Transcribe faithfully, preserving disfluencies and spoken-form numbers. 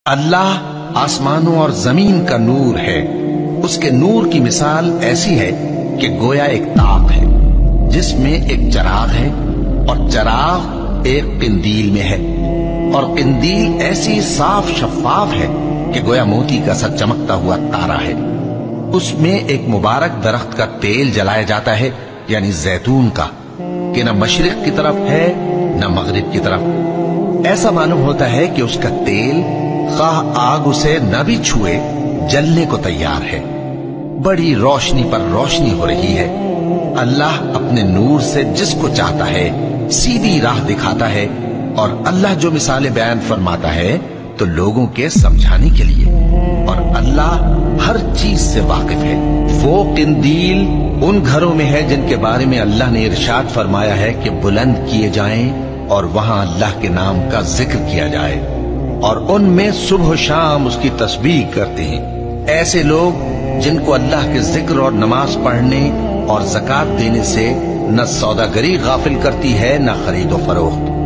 اللہ آسمانوں اور زمین کا نور ہے۔ اس کے نور کی مثال ایسی ہے کہ گویا ایک طاق ہے جس میں ایک چراغ ہے، اور چراغ ایک قندیل میں ہے، اور قندیل ایسی صاف شفاف ہے کہ گویا موتی کا سا چمکتا ہوا تارا ہے۔ اس میں ایک مبارک درخت کا تیل جلایا جاتا ہے، یعنی زیتون کا، کہ نہ مشرق کی طرف ہے نہ مغرب کی طرف۔ ایسا معلوم ہوتا ہے کہ اس کا تیل خواہ آگ اسے نہ بھی چھوئے جلنے کو تیار ہے۔ بڑی روشنی پر روشنی ہو رہی ہے۔ اللہ اپنے نور سے جس کو چاہتا ہے سیدھی راہ دکھاتا ہے، اور اللہ جو مثالیں بیان فرماتا ہے تو لوگوں کے سمجھانے کے لیے، اور اللہ ہر چیز سے واقف ہے۔ وہ قندیل ان گھروں میں ہے جن کے بارے میں اللہ نے ارشاد فرمایا ہے کہ بلند کیے جائیں اور وہاں اللہ کے نام کا ذکر کیا جائے، اور ان میں صبح و شام اس کی تسبیح کرتے ہیں۔ ایسے لوگ جن کو اللہ کے ذکر اور نماز پڑھنے اور زکوٰۃ دینے سے نہ سوداگری غافل کرتی ہے نہ خرید و فروخت۔